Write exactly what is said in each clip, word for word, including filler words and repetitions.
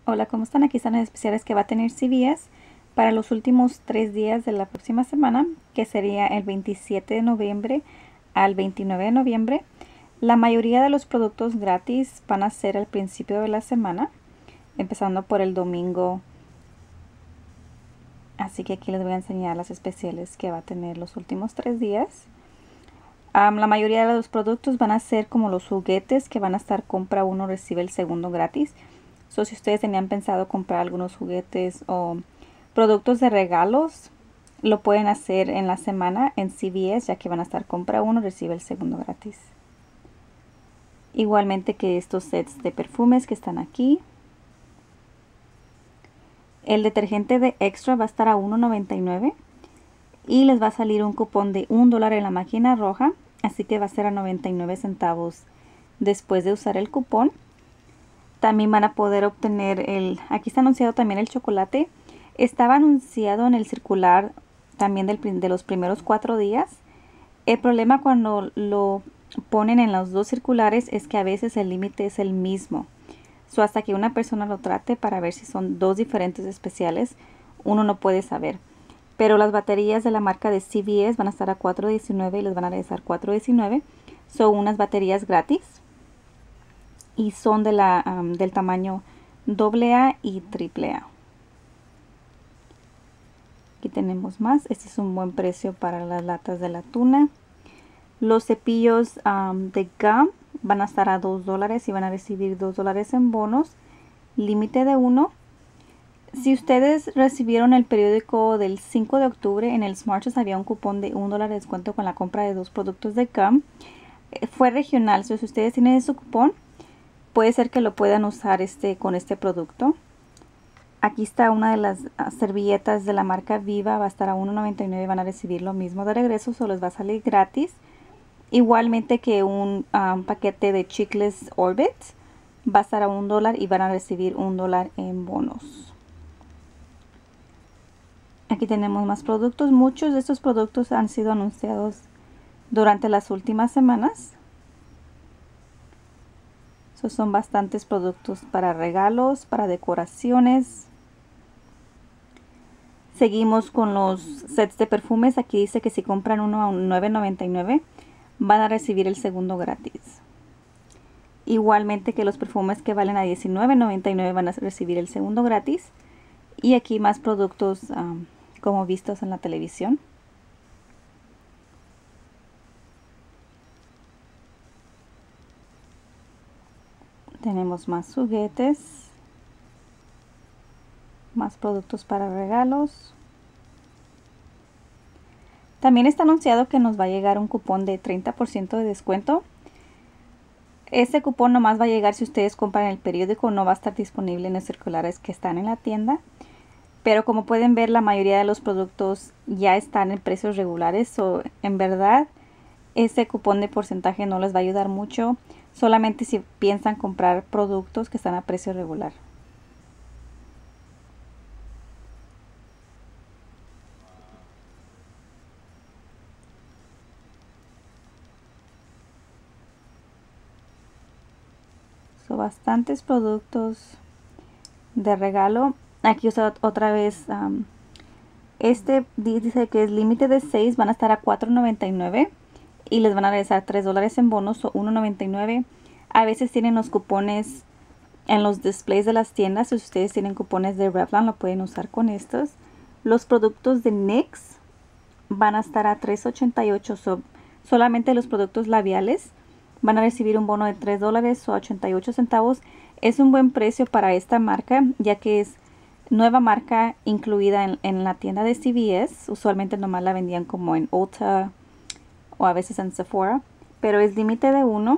Hola, ¿cómo están? Aquí están las especiales que va a tener C V S para los últimos tres días de la próxima semana, que sería el veintisiete de noviembre al veintinueve de noviembre. La mayoría de los productos gratis van a ser al principio de la semana, empezando por el domingo. Así que aquí les voy a enseñar las especiales que va a tener los últimos tres días. Um, la mayoría de los productos van a ser como los juguetes que van a estar compra uno recibe el segundo gratis. So, si ustedes tenían pensado comprar algunos juguetes o productos de regalos, lo pueden hacer en la semana en C V S, ya que van a estar compra uno recibe el segundo gratis. Igualmente que estos sets de perfumes que están aquí. El detergente de Extra va a estar a uno noventa y nueve y les va a salir un cupón de un dólar en la máquina roja, así que va a ser a noventa y nueve centavos después de usar el cupón. También van a poder obtener el, aquí está anunciado también el chocolate. Estaba anunciado en el circular también del, de los primeros cuatro días. El problema cuando lo ponen en los dos circulares es que a veces el límite es el mismo. So, hasta que una persona lo trate para ver si son dos diferentes especiales, uno no puede saber. Pero las baterías de la marca de C V S van a estar a cuatro diecinueve y les van a regresar cuatro diecinueve. Son unas baterías gratis. Y son de la, um, del tamaño doble A y triple A. Aquí tenemos más. Este es un buen precio para las latas de la tuna. Los cepillos um, de gum van a estar a dos dólares y van a recibir dos dólares en bonos. Límite de uno. Si ustedes recibieron el periódico del cinco de octubre, en el Smartest había un cupón de un dólar de descuento con la compra de dos productos de gum. Eh, fue regional. So, si ustedes tienen ese cupón, puede ser que lo puedan usar este, con este producto. Aquí está una de las servilletas de la marca Viva. Va a estar a uno noventa y nueve. Van a recibir lo mismo de regreso. Solo les va a salir gratis. Igualmente que un um, paquete de chicles Orbit. Va a estar a un dólar y van a recibir un dólar en bonos. Aquí tenemos más productos. Muchos de estos productos han sido anunciados durante las últimas semanas. So, son bastantes productos para regalos, para decoraciones. Seguimos con los sets de perfumes. Aquí dice que si compran uno a nueve noventa y nueve van a recibir el segundo gratis. Igualmente que los perfumes que valen a diecinueve noventa y nueve van a recibir el segundo gratis. Y aquí más productos um, como vistos en la televisión. Tenemos más juguetes, más productos para regalos. También está anunciado que nos va a llegar un cupón de treinta por ciento de descuento. Este cupón nomás va a llegar si ustedes compran el periódico, no va a estar disponible en los circulares que están en la tienda. Pero como pueden ver, la mayoría de los productos ya están en precios regulares. O en verdad, este cupón de porcentaje no les va a ayudar mucho. Solamente si piensan comprar productos que están a precio regular. Son bastantes productos de regalo. Aquí está otra vez. Um, este dice que es límite de seis. Van a estar a cuatro noventa y nueve. Y les van a regresar tres dólares en bonos o uno noventa y nueve. A veces tienen los cupones en los displays de las tiendas. Si ustedes tienen cupones de Revlon, lo pueden usar con estos. Los productos de N Y X van a estar a tres ochenta y ocho. So, solamente los productos labiales van a recibir un bono de tres dólares o ochenta y ocho centavos. Es un buen precio para esta marca, ya que es nueva marca incluida en, en la tienda de C V S. Usualmente nomás la vendían como en Ulta o a veces en Sephora, pero es límite de uno.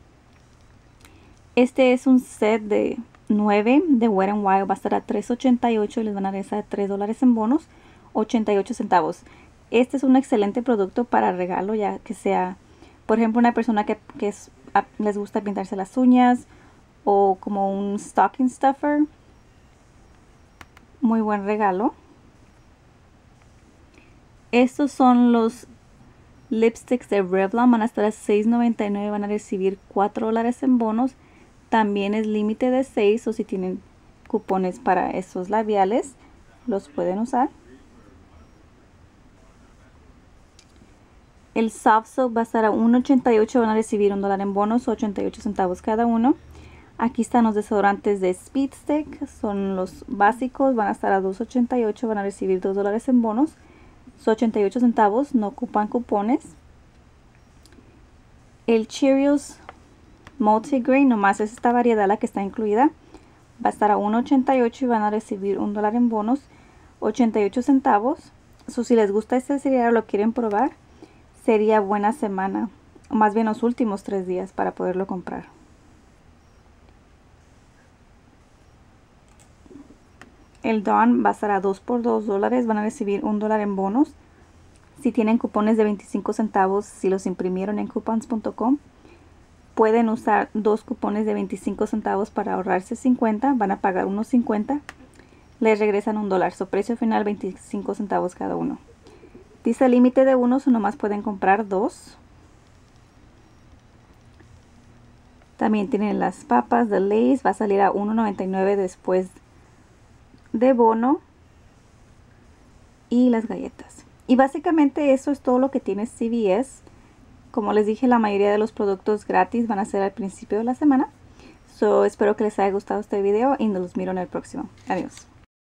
Este es un set de nueve de Wet n Wild. Va a estar a tres ochenta y ocho y les van a regresar tres dólares en bonos, ochenta y ocho centavos. Este es un excelente producto para regalo, ya que sea, por ejemplo, una persona que, que es, a, les gusta pintarse las uñas o como un stocking stuffer. Muy buen regalo. Estos son los lipsticks de Revlon. Van a estar a seis noventa y nueve. Van a recibir cuatro dólares en bonos. También es límite de seis, o si tienen cupones para esos labiales, los pueden usar. El soft soap va a estar a uno ochenta y ocho, van a recibir un dólar en bonos, ochenta y ocho centavos cada uno. Aquí están los desodorantes de Speed Stick, son los básicos, van a estar a dos ochenta y ocho, van a recibir dos dólares en bonos, ochenta y ocho centavos, no ocupan cupones. El Cheerios Multigrain, nomás es esta variedad la que está incluida, va a estar a uno ochenta y ocho y van a recibir un dólar en bonos, ochenta y ocho centavos. So, si les gusta este cereal o lo quieren probar, sería buena semana, o más bien los últimos tres días para poderlo comprar. El Dawn va a estar a dos por dos dólares, van a recibir un dólar en bonos. Si tienen cupones de veinticinco centavos, si los imprimieron en coupons punto com, pueden usar dos cupones de veinticinco centavos para ahorrarse cincuenta, van a pagar unos cincuenta, les regresan un dólar, su precio final veinticinco centavos cada uno. Dice límite de uno, o nomás pueden comprar dos. También tienen las papas de Lay's, va a salir a uno noventa y nueve después de bono, y las galletas. Y básicamente eso es todo lo que tiene C V S. Como les dije, la mayoría de los productos gratis van a ser al principio de la semana. So, espero que les haya gustado este video y nos los miro en el próximo. Adiós.